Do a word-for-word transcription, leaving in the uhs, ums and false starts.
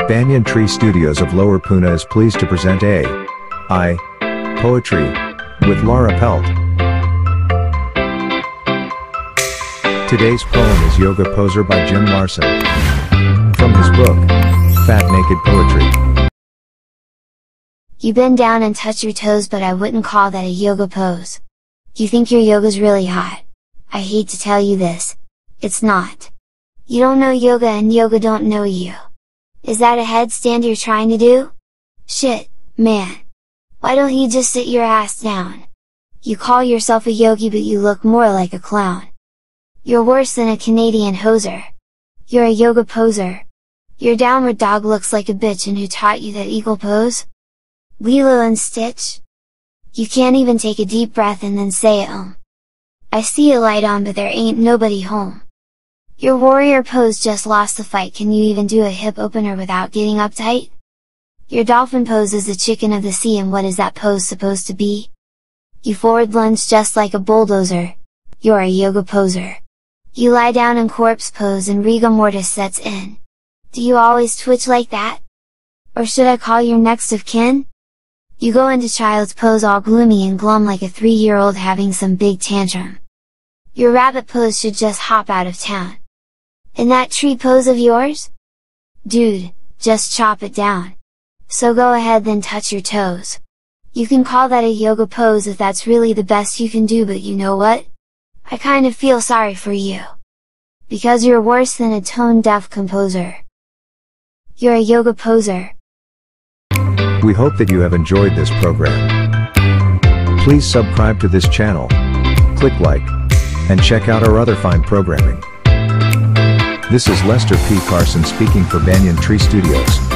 Banyan Tree Studios of Lower Pune is pleased to present A I Poetry with Laura Pelt. Today's poem is Yoga Poser by Jim Larsen. From his book, Fat Naked Poetry. You bend down and touch your toes, but I wouldn't call that a yoga pose. You think your yoga's really hot. I hate to tell you this. It's not. You don't know yoga and yoga don't know you. Is that a headstand you're trying to do? Shit, man. Why don't you just sit your ass down? You call yourself a yogi but you look more like a clown. You're worse than a Canadian hoser. You're a yoga poser. Your downward dog looks like a bitch, and who taught you that eagle pose? Lilo and Stitch? You can't even take a deep breath and then say um. I see a light on but there ain't nobody home. Your warrior pose just lost the fight. Can you even do a hip opener without getting uptight? Your dolphin pose is the chicken of the sea, and what is that pose supposed to be? You forward lunge just like a bulldozer. You're a yoga poser. You lie down in corpse pose and rigor mortis sets in. Do you always twitch like that? Or should I call your next of kin? You go into child's pose all gloomy and glum like a three-year-old having some big tantrum. Your rabbit pose should just hop out of town. In that tree pose of yours? Dude, just chop it down. So go ahead then touch your toes. You can call that a yoga pose if that's really the best you can do, but you know what? I kind of feel sorry for you. Because you're worse than a tone-deaf composer. You're a yoga poser. We hope that you have enjoyed this program. Please subscribe to this channel, click like, and check out our other fine programming. This is Lester P. Carson speaking for Banyan Tree Studios.